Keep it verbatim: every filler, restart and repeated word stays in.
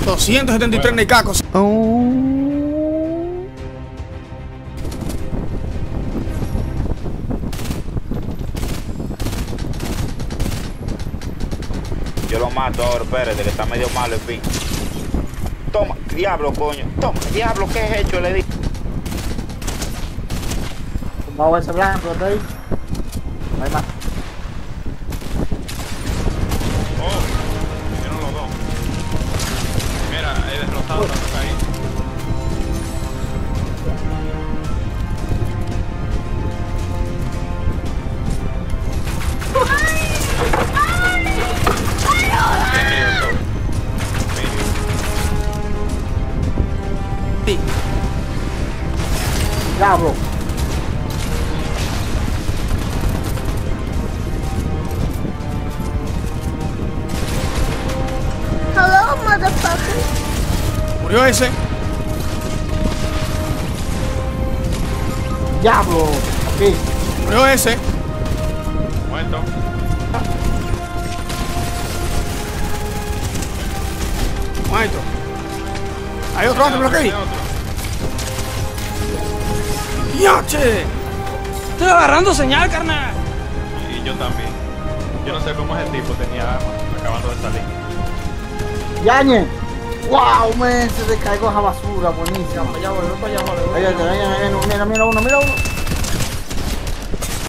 doscientos setenta y tres bueno. Necacos. Oh. Yo lo mato ahora, espérate, que está medio malo el fin. Toma, diablo, coño. Toma, diablo, ¿qué he hecho? Le di. Vamos a ese blanco, ¿está ahí? No hay más. Oh, vinieron los dos. Mira, he derrotado la toca ahí. Diablo. Hello, motherfucker. Murió ese. Diablo. Aquí. Murió ese. Muerto. Muerto. Hay otro antes por aquí. ¡Yache! Estoy agarrando señal, carnal. Y yo también. Yo no sé cómo ese tipo tenía armas acabando de salir. Yañe. Wow, man, se descargó esa basura, buenísimo. Ya voy, voy para allá, voy. Mira, mira, mira uno, mira uno.